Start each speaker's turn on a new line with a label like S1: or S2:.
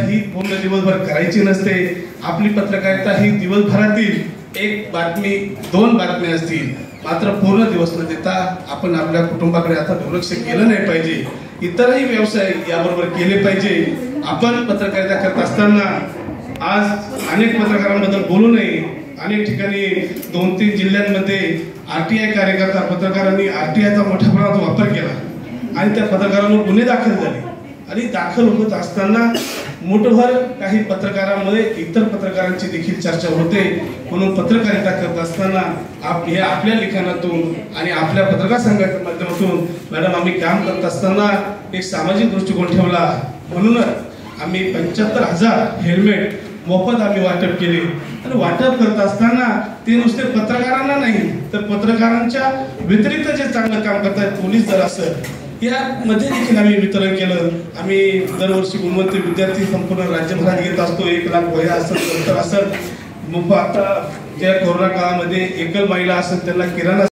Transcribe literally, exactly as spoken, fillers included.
S1: ही पूर्ण दिवसभर करायची नसते। आपली पत्रकारिता ही दिवसभरातील एक बातमी दोन बातम्या असतील, मात्र पूर्ण दिवस न देता आपण आपल्या कुटुंबाकडे आता दुर्लक्ष केलं नाही पाहिजे। इतरही व्यवसाय याबरोबर केले पाहिजे। आपण पत्रकारिता करत असताना आज अनेक पत्रकारांबद्दल बोलू नये। अनेक ठिकाणी दोन तीन जिल्ह्यांमध्ये आरटीआय कार्यकर्ता पत्रकारांनी आरटीआयचा मोठ्या प्रमाणात वापर केला आणि त्या पत्रकारांवर गुन्हे दाखल झाले आणि दाखल होत असताना मुठभर काही पत्रकारांमध्ये इतर पत्रकारांची देखील चर्चा होते। म्हणून पत्रकारिता करत असताना आप हे आपल्या लिखाणातून आणि आपल्या पत्रकार संघाच्या माध्यमातून मॅडम आम्ही काम करत असताना एक सामाजिक दृष्टिकोन ठेवला। म्हणूनच आम्ही पंच्याहत्तर हजार हेल्मेट मोफत आम्ही वाटप केले आणि वाटप करत असताना ते नुसते पत्रकारांना नाही तर पत्रकारांच्या व्यतिरिक्त जे चांगलं काम करतात पोलीस दल असेल यामध्ये देखील आम्ही वितरण केलं। आम्ही दरवर्षी गुणवंत विद्यार्थी संपूर्ण राज्यभरात घेत असतो। एक लाख वह्या असत दफ्तर असत। आता त्या कोरोना काळामध्ये एकल महिला असेल त्यांना किराणा